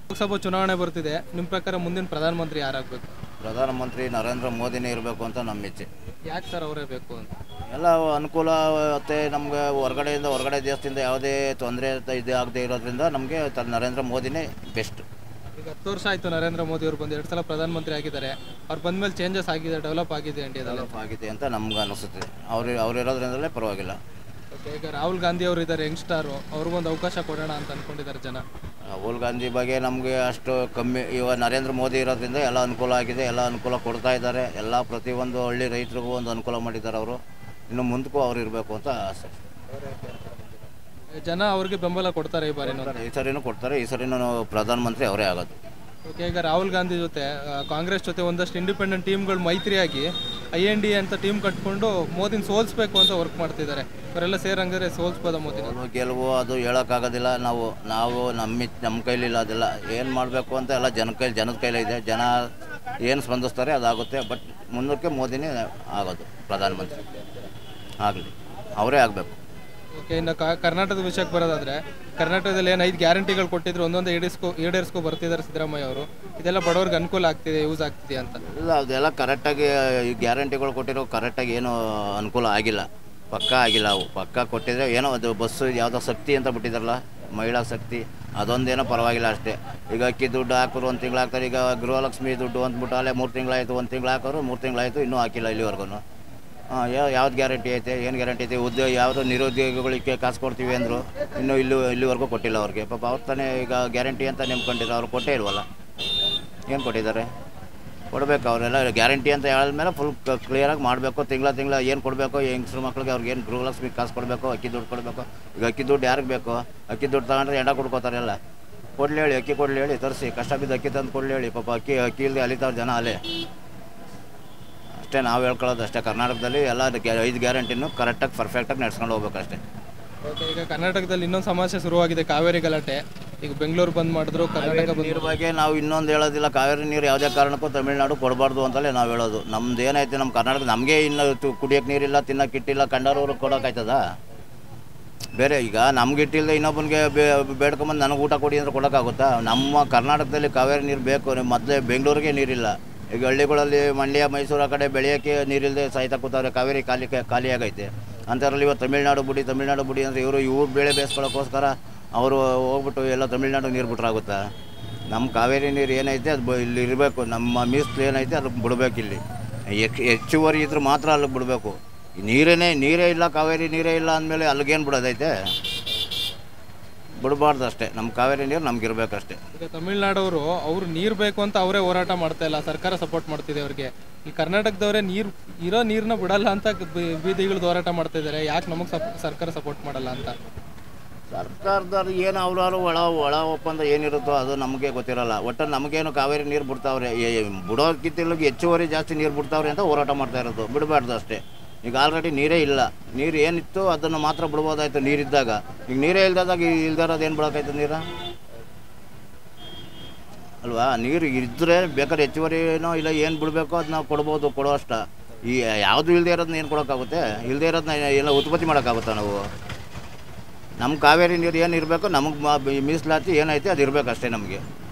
ಲೋಕಸಭಾ ಚುನಾವಣೆ ಬರ್ತಿದೆ. ನಿಮ್ಮ ಪ್ರಕಾರ ಮುಂದಿನ ಪ್ರಧಾನಮಂತ್ರಿ ಯಾರಾಗಬೇಕು? ಪ್ರಧಾನಮಂತ್ರಿ ನರೇಂದ್ರ ಮೋದಿನೇ ಇರಬೇಕು ಅಂತ ನಮ್ಮ ಇಚ್ಛೆ. ಯಾಕೆ ಸರ್ ಅವರೇ ಬೇಕು ಅಂತ? ಎಲ್ಲ ಅನುಕೂಲ ಮತ್ತು ನಮಗೆ ಹೊರಗಡೆ ದೇಶದಿಂದ ಯಾವುದೇ ತೊಂದರೆ ಇದು ಆಗದೆ ಇರೋದ್ರಿಂದ ನಮಗೆ ನರೇಂದ್ರ ಮೋದಿನೇ ಬೆಸ್ಟ್. ಈಗ 10 ವರ್ಷ ಆಯಿತು ನರೇಂದ್ರ ಮೋದಿ ಅವರು ಬಂದು 2 ಸಲ ಪ್ರಧಾನಮಂತ್ರಿ ಆಗಿದ್ದಾರೆ. ಅವ್ರು ಬಂದ ಮೇಲೆ ಚೇಂಜಸ್ ಆಗಿದೆ, ಡೆವಲಪ್ ಆಗಿದೆ ಇಂಡಿಯಾದಲ್ಲಿ ಆಗಿದೆ ಅಂತ ನಮ್ಗೆ ಅನಿಸುತ್ತೆ. ಅವ್ರು ಇರೋದ್ರಿಂದಲೇ ಪರವಾಗಿಲ್ಲ. ಓಕೆ, ಈಗ ರಾಹುಲ್ ಗಾಂಧಿ ಅವರು ಇದ್ದಾರೆ, ಯಂಗ್ಸ್ಟಾರು, ಅವ್ರಿಗೊಂದು ಅವಕಾಶ ಕೊಡೋಣ ಅಂತ ಅಂದ್ಕೊಂಡಿದ್ದಾರೆ ಜನ. ರಾಹುಲ್ ಗಾಂಧಿ ಬಗ್ಗೆ ನಮಗೆ ಅಷ್ಟು ಕಮ್ಮಿ. ಇವಾಗ ನರೇಂದ್ರ ಮೋದಿ ಇರೋದ್ರಿಂದ ಎಲ್ಲ ಅನುಕೂಲ ಆಗಿದೆ, ಎಲ್ಲ ಅನುಕೂಲ ಕೊಡ್ತಾ ಇದ್ದಾರೆ. ಎಲ್ಲ ಪ್ರತಿಯೊಂದು ಹಳ್ಳಿ ರೈತರಿಗೂ ಒಂದು ಅನುಕೂಲ ಮಾಡಿದ್ದಾರೆ ಅವರು. ಇನ್ನು ಮುಂದಕ್ಕೂ ಅವ್ರು ಇರಬೇಕು ಅಂತ ಆಸೆ. ಜನ ಅವ್ರಿಗೆ ಬೆಂಬಲ ಕೊಡ್ತಾರೆ ಈ ಬಾರಿ? ಈ ಸರಿನೂ ಕೊಡ್ತಾರೆ, ಈ ಸರಿನೂ ಪ್ರಧಾನಮಂತ್ರಿ ಅವರೇ ಆಗೋದು. ಓಕೆ, ಈಗ ರಾಹುಲ್ ಗಾಂಧಿ ಜೊತೆ ಕಾಂಗ್ರೆಸ್ ಜೊತೆ ಒಂದಷ್ಟು ಇಂಡಿಪೆಂಡೆಂಟ್ ಟೀಮ್ಗಳು ಮೈತ್ರಿಯಾಗಿ IND ಅಂತ ಟೀಮ್ ಕಟ್ಕೊಂಡು ಮೋದಿನ ಸೋಲಿಸ್ಬೇಕು ಅಂತ ವರ್ಕ್ ಮಾಡ್ತಿದ್ದಾರೆ. ಇವರೆಲ್ಲ ಸೇರಂಗಾರೆ ಸೋಲಿಸ್ಬೋದ ಮೋದಿನ? ಗೆಲುವು ಅದು ಹೇಳೋಕ್ಕಾಗೋದಿಲ್ಲ. ನಾವು ನಮ್ಮ ಕೈಲಿಲ್ಲ. ಅದೆಲ್ಲ ಏನು ಮಾಡಬೇಕು ಅಂತ ಎಲ್ಲ ಜನದ ಕೈಲೇ ಇದೆ. ಜನ ಏನು ಸ್ಪಂದಿಸ್ತಾರೆ ಅದಾಗುತ್ತೆ. ಬಟ್ ಮುಂದಕ್ಕೆ ಮೋದಿನೇ ಆಗೋದು ಪ್ರಧಾನಮಂತ್ರಿ. ಆಗಲಿ, ಅವರೇ ಆಗಬೇಕು. ಓಕೆ, ಇನ್ನು ಕರ್ನಾಟಕದ ವಿಷಯಕ್ಕೆ ಬರೋದಾದರೆ, ಕರ್ನಾಟಕದಲ್ಲಿ ಏನು 5 ಗ್ಯಾರಂಟಿಗಳು ಕೊಟ್ಟಿದ್ರು, ಒಂದೊಂದು ಈಡೇರಿಸ್ಕೊ ಬರ್ತಿದ್ದಾರೆ ಸಿದ್ದರಾಮಯ್ಯ ಅವರು. ಇದೆಲ್ಲ ಬಡವ್ರಿಗೆ ಅನುಕೂಲ ಆಗ್ತಿದೆ, ಯೂಸ್ ಆಗ್ತಿದೆ ಅಂತ? ಇಲ್ಲ, ಅದೆಲ್ಲ ಕರೆಕ್ಟಾಗಿ ಈ ಗ್ಯಾರಂಟಿಗಳು ಕೊಟ್ಟಿರೋ ಕರೆಕ್ಟಾಗಿ ಏನೂ ಅನುಕೂಲ ಆಗಿಲ್ಲ. ಪಕ್ಕ ಆಗಿಲ್ಲ. ಅವು ಪಕ್ಕ ಕೊಟ್ಟಿದ್ರೆ ಏನೋ ಅದು ಬಸ್ಸು ಯಾವುದೋ ಶಕ್ತಿ ಅಂತ ಬಿಟ್ಟಿದ್ದಾರಲ್ಲ, ಮಹಿಳಾ ಶಕ್ತಿ, ಅದೊಂದೇನೋ ಪರವಾಗಿಲ್ಲ ಅಷ್ಟೇ. ಈಗ ಅಕ್ಕಿ ದುಡ್ಡು ಹಾಕೋರು 1 ತಿಂಗಳು ಹಾಕ್ತಾರೆ. ಈಗ ಗೃಹಲಕ್ಷ್ಮಿ ದುಡ್ಡು ಅಂದ್ಬಿಟ್ಟು ಅಲ್ಲೇ 3 ತಿಂಗಳಾಯಿತು, 1 ತಿಂಗಳು ಹಾಕೋರು 3 ತಿಂಗಳಾಯಿತು, ಇನ್ನೂ ಹಾಕಿಲ್ಲ ಇಲ್ಲಿವರೆಗೂ. ಯಾವ್ದು ಗ್ಯಾರಂಟಿ ಐತೆ, ಏನು ಗ್ಯಾರಂಟಿ ಐತೆ? ಯಾವುದೋ ನಿರುದ್ಯೋಗಿಗಳಿಗೆ ಕಾಸು ಕೊಡ್ತೀವಿ ಅಂದರು, ಇನ್ನೂ ಇಲ್ಲಿವರೆಗೂ ಕೊಟ್ಟಿಲ್ಲ ಅವ್ರಿಗೆ. ಪಾಪ ಅವ್ರು ತಾನೇ ಈಗ ಗ್ಯಾರಂಟಿ ಅಂತ ನೆಮ್ಕೊಂಡಿದ್ರು, ಅವ್ರು ಕೊಟ್ಟೇ ಇಲ್ವಲ್ಲ. ಏನು ಕೊಟ್ಟಿದ್ದಾರೆ? ಕೊಡಬೇಕು. ಅವರೆಲ್ಲ ಗ್ಯಾರಂಟಿ ಅಂತ ಹೇಳಿದ್ಮೇಲೆ ಫುಲ್ ಕ್ಲಿಯರಾಗಿ ಮಾಡಬೇಕು. ತಿಂಗಳ ಏನು ಕೊಡಬೇಕು, ಹೆಂಗಸ್ರ ಮಕ್ಳಿಗೆ ಅವ್ರಿಗೆ ಏನು ಗೃಹಲಕ್ಷ್ಮಿ ಕಾಸು ಕೊಡಬೇಕು, ಅಕ್ಕಿ ದುಡ್ಡು ಕೊಡಬೇಕು. ಈಗ ಅಕ್ಕಿ ದುಡ್ಡು ಯಾರಿಗೆ ಬೇಕು? ಅಕ್ಕಿ ದುಡ್ಡು ತಗೊಂಡ್ರೆ ಎಂಡ ಕೊಡ್ಕೋತಾರೆ ಎಲ್ಲ. ಕೊಡಲಿ ಹೇಳಿ, ಅಕ್ಕಿ ಕೊಡಲಿ ಹೇಳಿ, ತರಿಸಿ, ಕಷ್ಟ ಬಿದ್ದು ಅಕ್ಕಿ ತಂದು ಕೊಡಲಿ ಹೇಳಿ. ಪಾಪ ಅಕ್ಕಿ ಇಲ್ಲದೆ ಅಲಿತಾವ್ರ ಜನ ಅಲ್ಲೇ. ಅಷ್ಟೇ ನಾವು ಹೇಳ್ಕೊಳ್ಳೋದು ಅಷ್ಟೇ. ಕರ್ನಾಟಕದಲ್ಲಿ ಎಲ್ಲ 5 ಗ್ಯಾರಂಟಿನೂ ಕರೆಕ್ಟಾಗಿ ಪರ್ಫೆಕ್ಟಾಗಿ ನಡ್ಸ್ಕೊಂಡು ಹೋಗ್ಬೇಕಷ್ಟೇ. ಓಕೆ, ಈಗ ಕರ್ನಾಟಕದಲ್ಲಿ ಇನ್ನೊಂದು ಸಮಸ್ಯೆ ಶುರುವಾಗಿದೆ, ಕಾವೇರಿ ಗಲಾಟೆ. ಈಗ ಬೆಂಗಳೂರು ಬಂದ್ ಮಾಡಿದ್ರು, ಕರ್ನಾಟಕ ನೀರು ಬಗ್ಗೆ ನಾವು ಇನ್ನೊಂದು ಹೇಳೋದಿಲ್ಲ. ಕಾವೇರಿ ನೀರು ಯಾವುದೇ ಕಾರಣಕ್ಕೂ ತಮಿಳ್ನಾಡು ಕೊಡಬಾರ್ದು ಅಂತಲೇ ನಾವು ಹೇಳೋದು. ನಮ್ದು ಏನೈತೆ ನಮ್ಮ ಕರ್ನಾಟಕ, ನಮಗೆ ಇನ್ನು ಕುಡಿಯೋಕ್ಕೆ ನೀರಿಲ್ಲ, ತಿನ್ನೋಕೆ ಇಟ್ಟಿಲ್ಲ, ಕಂಡವ್ರವ್ರು ಕೊಡೋಕ್ಕಾಯ್ತದ? ಬೇರೆ ಈಗ ನಮ್ಗೆ ಇಟ್ಟಿಲ್ಲದೆ ಇನ್ನೊಬ್ಬನಿಗೆ ಬೇಡ್ಕೊಂಬಂದು ನನಗೆ ಊಟ ಕೊಡಿ ಅಂದರೆ ಕೊಡೋಕ್ಕಾಗುತ್ತಾ? ನಮ್ಮ ಕರ್ನಾಟಕದಲ್ಲಿ ಕಾವೇರಿ ನೀರು ಬೇಕು. ಮೊದಲೇ ಬೆಂಗಳೂರಿಗೆ ನೀರಿಲ್ಲ. ಈಗ ಹಳ್ಳಿಗಳಲ್ಲಿ ಮಂಡ್ಯ, ಮೈಸೂರು ಆ ಕಡೆ ಬೆಳೆಯೋಕ್ಕೆ ನೀರಿಲ್ಲದೆ ಸಾಯ್ತಾ ಕೂತವ್ರೆ. ಕಾವೇರಿ ಖಾಲಿಯಾಗೈತೆ. ಅಂಥದ್ರಲ್ಲಿ ಇವತ್ತು ತಮಿಳ್ನಾಡು ಬಿಡಿ ಅಂದರೆ ಇವ್ರು ಬೆಳೆ ಬೇಯಿಸ್ಕೊಳ್ಳೋಕ್ಕೋಸ್ಕರ ಅವರು ಹೋಗ್ಬಿಟ್ಟು ಎಲ್ಲ ತಮಿಳ್ನಾಡು ನೀರು ಬಿಟ್ರಾಗುತ್ತಾ? ನಮ್ಮ ಕಾವೇರಿ ನೀರು ಏನೈತೆ ಅದು ಇಲ್ಲಿ ಇರಬೇಕು. ನಮ್ಮ ಮೀಸಲು ಏನೈತೆ ಅದಕ್ಕೆ ಬಿಡಬೇಕು. ಇಲ್ಲಿ ಹೆಚ್ಚುವರಿ ಇದ್ರೆ ಮಾತ್ರ ಅಲ್ಲಿಗೆ ಬಿಡಬೇಕು. ನೀರೇ ಇಲ್ಲ, ಕಾವೇರಿ ನೀರೇ ಇಲ್ಲ ಅಂದಮೇಲೆ ಅಲ್ಲಿಗೇನು ಬಿಡೋದೈತೆ? ಬಿಡಬಾರ್ದು ಅಷ್ಟೇ. ನಮ್ಮ ಕಾವೇರಿ ನೀರು ನಮ್ಗಿರ್ಬೇಕಷ್ಟೇ. ಈಗ ತಮಿಳ್ನಾಡವರು ಅವ್ರು ನೀರು ಬೇಕು ಅಂತ ಅವರೇ ಹೋರಾಟ ಮಾಡ್ತಾ ಇಲ್ಲ, ಸರ್ಕಾರ ಸಪೋರ್ಟ್ ಮಾಡ್ತಿದೆ ಅವ್ರಿಗೆ. ಈ ಕರ್ನಾಟಕದವರೇ ನೀರನ್ನ ಬಿಡಲ್ಲ ಅಂತ ಬೀದಿಗಳದ್ದು ಹೋರಾಟ ಮಾಡ್ತಾ ಇದ್ದಾರೆ. ಯಾಕೆ ನಮಗೆ ಸರ್ಕಾರ ಸಪೋರ್ಟ್ ಮಾಡಲ್ಲ ಅಂತ? ಸರ್ಕಾರದವ್ರು ಏನು ಅವ್ರವ್ರು ಒಳ ಒಪ್ಪಂದ ಏನಿರುತ್ತೋ ಅದು ನಮಗೆ ಗೊತ್ತಿರಲ್ಲ. ಒಟ್ಟು ನಮಗೇನು ಕಾವೇರಿ ನೀರು ಬಿಡ್ತಾವ್ರೆ, ಬಿಡೋಕ್ಕಿಂತ ಹೆಚ್ಚುವರಿ ಜಾಸ್ತಿ ನೀರು ಬಿಡ್ತಾವ್ರೆ ಅಂತ ಹೋರಾಟ ಮಾಡ್ತಾ ಇರೋದು. ಬಿಡಬಾರ್ದು ಅಷ್ಟೇ. ಈಗ ಆಲ್ರೆಡಿ ನೀರೇ ಇಲ್ಲ. ನೀರು ಏನಿತ್ತು ಅದನ್ನು ಮಾತ್ರ ಬಿಡ್ಬೋದಾಯ್ತು ನೀರಿದ್ದಾಗ. ಈಗ ನೀರೇ ಇಲ್ದಾಗ ಇಲ್ದಿರೋದು ಏನು ಬಿಡೋಕ್ಕಾಯ್ತು ನೀರು ಅಲ್ವಾ? ನೀರು ಇದ್ದರೆ ಬೇಕಾದ್ರೆ ಹೆಚ್ಚುವರಿನೋ ಇಲ್ಲ ಏನು ಬಿಡಬೇಕೋ ಅದು ನಾವು ಕೊಡ್ಬೋದು, ಕೊಡೋ ಅಷ್ಟ. ಈ ಯಾವುದು ಇಲ್ಲದೆ ಇರೋದನ್ನ ಏನು ಕೊಡೋಕ್ಕಾಗುತ್ತೆ? ಇಲ್ಲದೆ ಇರೋದನ್ನ ಎಲ್ಲ ಉತ್ಪತ್ತಿ ಮಾಡೋಕ್ಕಾಗುತ್ತಾ ನಾವು? ನಮ್ಮ ಕಾವೇರಿ ನೀರು ಏನು ಇರಬೇಕು, ನಮಗೆ ಮೀಸಲಾತಿ ಏನೈತೆ ಅದು ಇರಬೇಕಷ್ಟೇ ನಮಗೆ.